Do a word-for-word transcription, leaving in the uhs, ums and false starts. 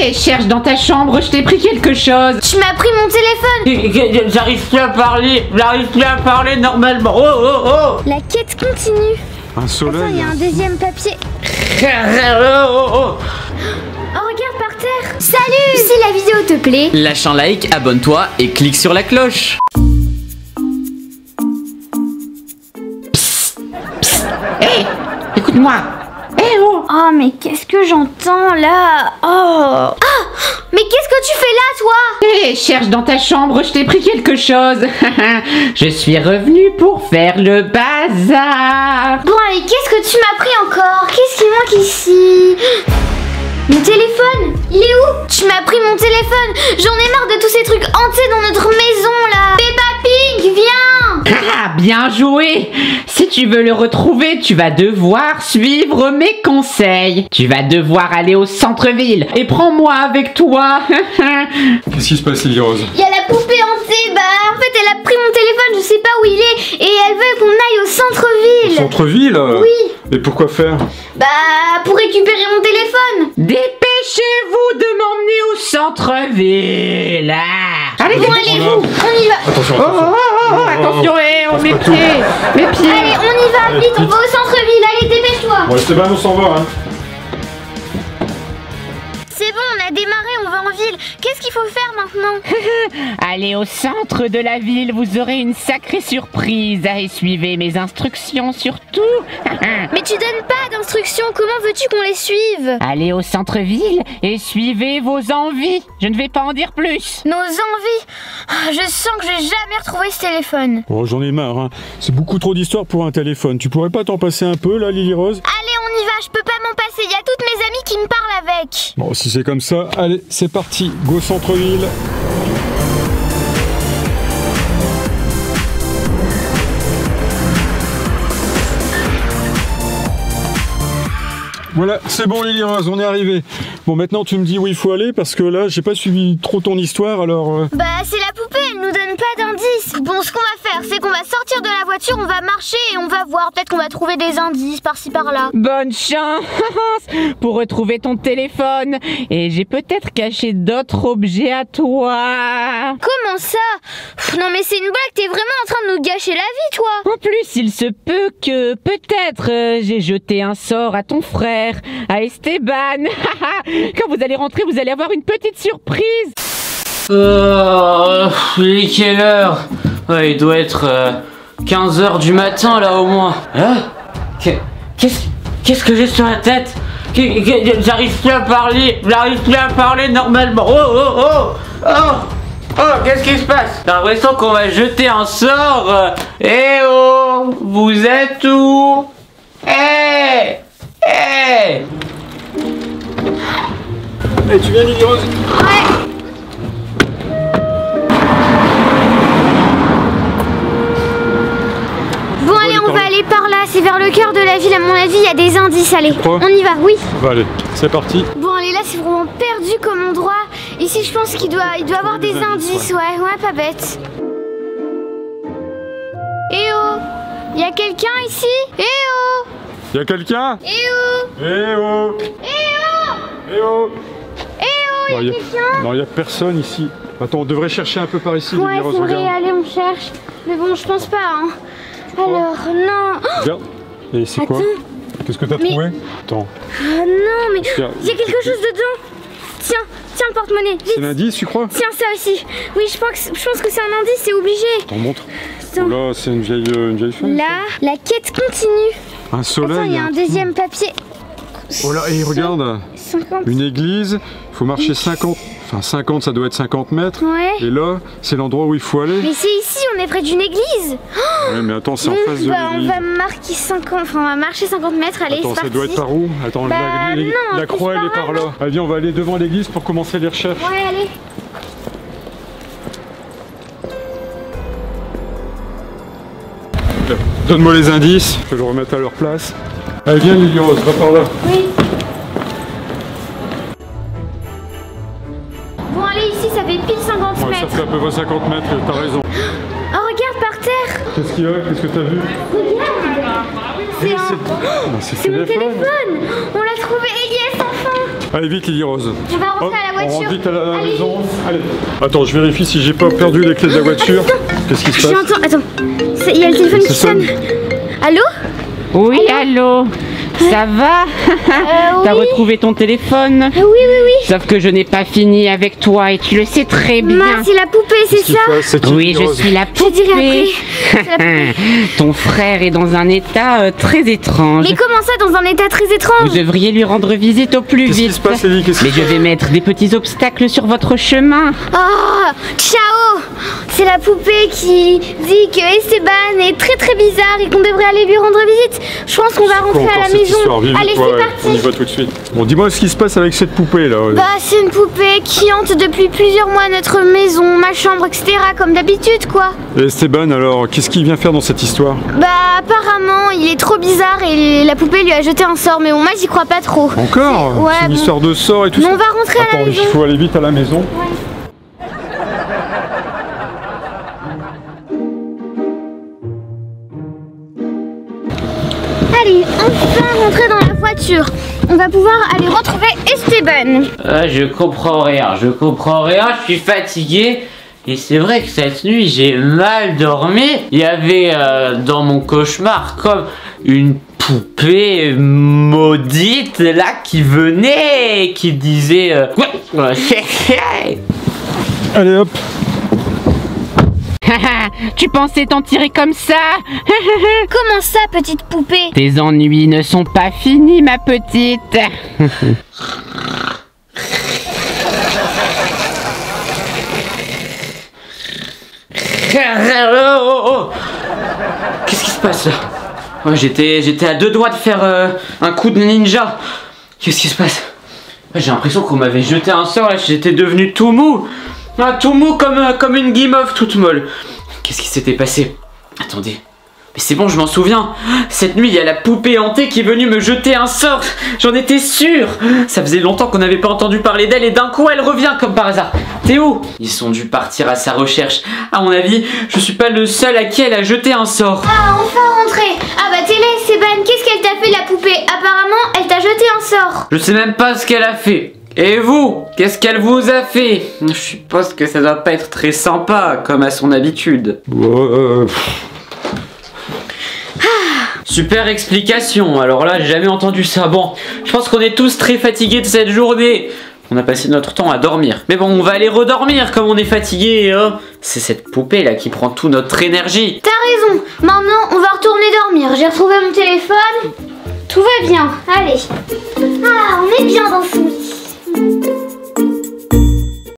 Hé, cherche dans ta chambre, je t'ai pris quelque chose. Tu m'as pris mon téléphone. J'arrive plus à parler, j'arrive plus à parler normalement. Oh oh oh. La quête continue. Un soleil. Attends, il y a un deuxième papier. Oh oh oh. Oh, regarde par terre. Salut. Si la vidéo te plaît, lâche un like, abonne-toi et clique sur la cloche. Hé, écoute-moi. Eh oh. Oh, mais qu'est-ce que j'entends là? Oh. Ah. Mais qu'est-ce que tu fais là, toi? Hé, cherche dans ta chambre, je t'ai pris quelque chose. Je suis revenu pour faire le bazar. Bon, allez, qu'est-ce que tu m'as pris encore? Qu'est-ce qui manque ici? Mon téléphone, il est où? Tu m'as pris mon téléphone. J'en ai marre de tous ces trucs hantés dans notre maison là. Peppa Pig, viens. Ah, bien joué. Si tu veux le retrouver, tu vas devoir suivre mes conseils. Tu vas devoir aller au centre-ville et prends-moi avec toi. Qu'est-ce qui se passe, Lily Rose? Il y a la poupée hantée. Bah, en fait, elle a pris mon téléphone, je sais pas où il est, et elle veut qu'on aille au centre-ville. Centre-ville? Oui. Et pourquoi faire? Bah, pour récupérer mon téléphone. Dépêchez-vous de m'emmener au centre-ville. Ah. Allez, Bon, allez, vous, on y va. Attention, Oh, oh, attention. oh, oh, attention, eh, oh, mes pieds, mes pieds. Allez, on y va, vite, on va au centre-ville. Allez, dépêche-toi. Bon, Esteban, on s'en va, hein. C'est bon, on a démarré, on va en ville. Qu'est-ce qu'il faut faire maintenant? Allez au centre de la ville, vous aurez une sacrée surprise. Et suivez mes instructions surtout. Mais tu donnes pas d'instructions, comment veux-tu qu'on les suive? Allez au centre-ville et suivez vos envies. Je ne vais pas en dire plus. Nos envies. Ah, je sens que je vais jamais retrouver ce téléphone. Oh, j'en ai marre, hein. C'est beaucoup trop d'histoires pour un téléphone. Tu pourrais pas t'en passer un peu, là, Lily Rose? Allez, on y va, je peux pas m'en passer. Il y a toutes mes amies qui me parlent avec. Bon, si c'est comme ça, allez, c'est parti. Go centre-ville. Voilà, c'est bon Lily Rose, on est arrivé. Bon, maintenant tu me dis où il faut aller parce que là j'ai pas suivi trop ton histoire, alors... Euh... Bah c'est la poupée, elle nous donne pas d'indices. Bon, ce qu'on va faire, c'est qu'on va sortir de la voiture, on va marcher et on va voir. Peut-être qu'on va trouver des indices par-ci par-là. Bonne chance pour retrouver ton téléphone. Et j'ai peut-être caché d'autres objets à toi. Comment ça? Pff, non mais c'est une blague, t'es vraiment en train de nous gâcher la vie, toi. En plus, il se peut que peut-être euh, j'ai jeté un sort à ton frère, à Esteban. Quand vous allez rentrer, vous allez avoir une petite surprise. Euh, il est quelle heure? Ouais, il doit être euh, quinze heures du matin là au moins. Hein? Qu'est-ce qu'est-ce que j'ai sur la tête? J'arrive plus à parler, j'arrive plus à parler normalement. Oh oh oh oh oh, qu'est-ce qui se passe? J'ai l'impression qu'on va jeter un sort. Eh oh, vous êtes où? Eh eh. Eh, tu viens Lily Rose? Ouais. Bon allez, on va aller par là, c'est vers le cœur de la ville, à mon avis il y a des indices, allez, on y va, oui. Bah allez, c'est parti. Bon allez, là c'est vraiment perdu comme endroit. Ici je pense qu'il doit, il doit avoir des, des indices, indices ouais. ouais, ouais, pas bête. Eh oh, il y a quelqu'un ici? Eh oh. Il y a quelqu'un? Eh oh. Eh oh. Eh oh. Eh oh. Eh oh, il y a quelqu'un? Non, il y a personne ici. Attends, on devrait chercher un peu par ici. Ouais, c'est vrai, allez, on cherche. Mais bon, je pense pas, hein. Alors, oh. non. Regarde. Et c'est quoi? Qu'est-ce que t'as mais... trouvé? Attends. Ah non, mais il y a quelque chose dedans. Tiens, tiens le porte-monnaie. C'est un indice, tu crois? Tiens, ça aussi. Oui, je pense que, je pense que c'est un indice, c'est obligé. T'en montre. Oh là, c'est une vieille, une vieille feuille. Là, ça. La quête continue. Un soleil. Attends, il y a un deuxième papier. Oh là, et regarde. cinquante. Une église. Il faut marcher cinquante. Enfin, cinquante, ça doit être cinquante mètres. Ouais. Et là, c'est l'endroit où il faut aller. Mais c'est ici, on est près d'une église. Ouais, mais attends, c'est en face de bah, l'église. On va marquer cinquante, enfin, on va marcher cinquante mètres, allez, attends, c'est ça doit être par où? Attends, bah, la, la, non, la croix, elle est par là. là. Allez, on va aller devant l'église pour commencer les recherches. Ouais, allez. Donne-moi les indices, je vais le remettre à leur place. Allez, viens Lily Rose, va par là. Oui. Bon, allez, ici, ça fait pile cinquante ouais, mètres. Ça fait à peu près cinquante mètres, t'as raison. Oh, regarde par terre. Qu'est-ce qu'il y a? Qu'est-ce que t'as vu? Regarde. C'est un... oh, mon téléphone. On l'a trouvé, et yes, enfin. Allez vite Lily Rose. On va rentrer à la On voiture. rentre vite à la Allez. maison. Allez. Attends, je vérifie si j'ai pas perdu les clés de la voiture. Qu'est-ce qui se passe? J'entends, attends, C'est- il y a le téléphone Ça qui sonne. sonne. Allô? Oui, allô? Ça va? T'as oui. retrouvé ton téléphone? Ah oui, oui, oui. Sauf que je n'ai pas fini avec toi et tu le sais très bien. Mince, c'est la poupée, c'est Qu'est-ce qui ça? se passe? C'est qui, Oui, Lily je Rose? suis la Je dirai poupée. après. C'est la Ton frère est dans un état euh, très étrange. Mais comment ça, dans un état très Vous étrange? devriez lui rendre visite au plus Qu'est-ce qui vite. se passe, Lily? Qu'est-ce qui Mais je vais mettre des petits obstacles sur votre chemin. Oh, ciao! C'est la poupée qui dit que Esteban est très très bizarre et qu'on devrait aller lui rendre visite. Je pense qu'on va Quoi rentrer encore à la cette maison. histoire? Viens, Allez, toi, c'est ouais, parti. on y va tout de suite. Bon, dis-moi ce qui se passe avec cette poupée là. Bah, c'est une poupée qui hante depuis plusieurs mois notre maison, ma chambre, et cetera. Comme d'habitude, quoi. Et Esteban, alors, qu'est-ce qu'il vient faire dans cette histoire? Bah, apparemment, il est trop bizarre et la poupée lui a jeté un sort. Mais bon, moi, j'y crois pas trop. Encore? Ouais, C'est une bon. histoire de sort et tout Mais ça. on va rentrer à la Attends, maison. il faut aller vite à la maison. Allez, enfin rentrer dans la voiture. On va pouvoir aller retrouver Esteban. Euh, je comprends rien, je comprends rien, je suis fatigué. Et c'est vrai que cette nuit, j'ai mal dormi. Il y avait euh, dans mon cauchemar comme une poupée maudite là qui venait et qui disait... euh, Allez hop. Tu pensais t'en tirer comme ça? Comment ça, petite poupée? Tes ennuis ne sont pas finis, ma petite. Oh, oh, oh. Qu'est-ce qui se passe là? Ouais, j'étais, j'étais à deux doigts de faire euh, un coup de ninja. Qu'est-ce qui se passe? Ouais, j'ai l'impression qu'on m'avait jeté un sort là, j'étais devenu tout mou. Ah, tout mou comme, euh, comme une guimauve toute molle. Qu'est-ce qui s'était passé? Attendez. Mais c'est bon, je m'en souviens. Cette nuit, il y a la poupée hantée qui est venue me jeter un sort. J'en étais sûr. Ça faisait longtemps qu'on n'avait pas entendu parler d'elle et d'un coup, elle revient comme par hasard. T'es où? Ils sont dû partir à sa recherche. À mon avis, je suis pas le seul à qui elle a jeté un sort. Ah, enfin rentré. Ah bah t'es là, Esteban. Qu'est-ce qu'elle t'a fait, la poupée? Apparemment, elle t'a jeté un sort. Je sais même pas ce qu'elle a fait. Et vous? Qu'est-ce qu'elle vous a fait? Je suppose que ça doit pas être très sympa, comme à son habitude. Euh, Super explication, alors là j'ai jamais entendu ça. Bon, je pense qu'on est tous très fatigués de cette journée. On a passé notre temps à dormir. Mais bon, on va aller redormir comme on est fatigué. Hein. C'est cette poupée là qui prend toute notre énergie. T'as raison. Maintenant, on va retourner dormir. J'ai retrouvé mon téléphone. Tout va bien. Allez. Ah, on est bien dans ce lit.